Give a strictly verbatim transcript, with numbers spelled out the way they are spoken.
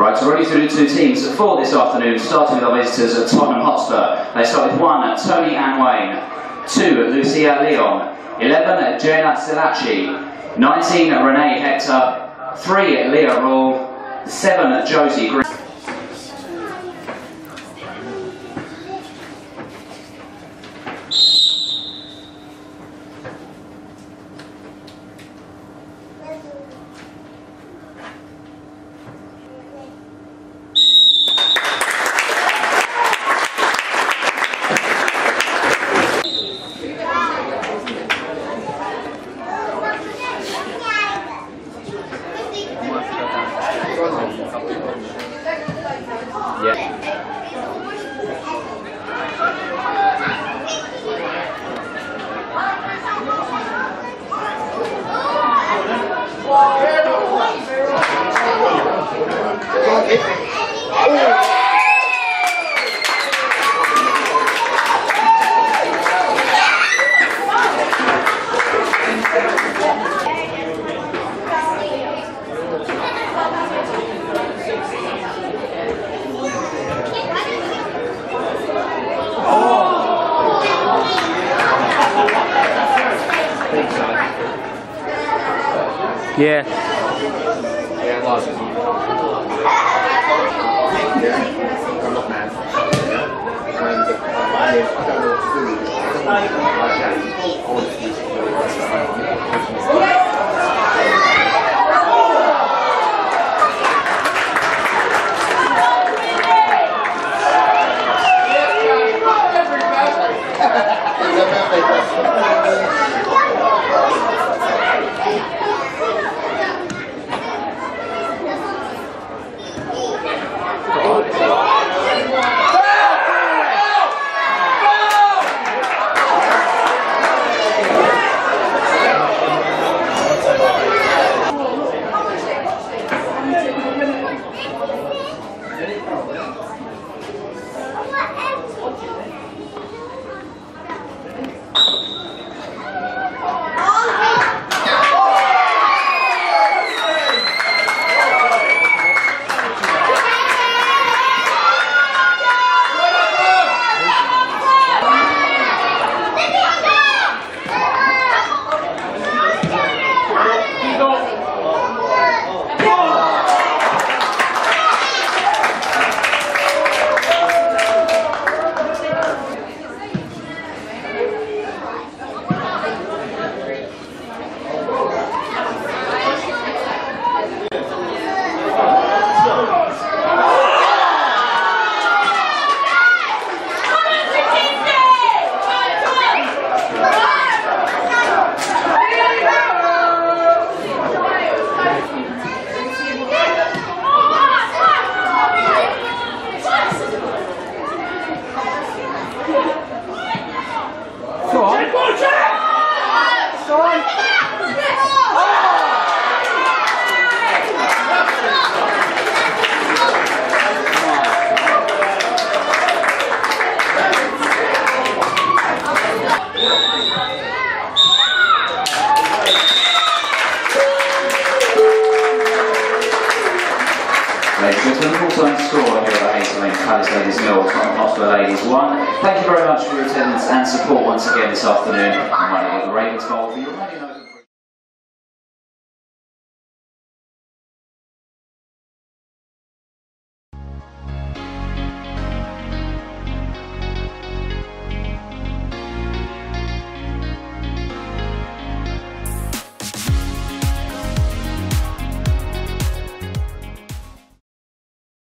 Right, so ready to do two teams for this afternoon, starting with our visitors at Tottenham Hotspur. They start with one, Tony and Wayne, two, Lucia Leon, eleven, Jenna Silachi, nineteen, Renee Hector, three, Leah Rawl, seven, Josie Green. Yeah. Yeah, I lost it. Yeah, I'm not mad. And uh, yeah, I don't know what to do. I don't want to use it. Ladies and gentlemen, full-time score here at Hayes Lane Palace Ladies nil, Tottenham Hotspur Ladies one. Thank you very much for your attendance and support once again this afternoon. I'm running with the Ravens goal for your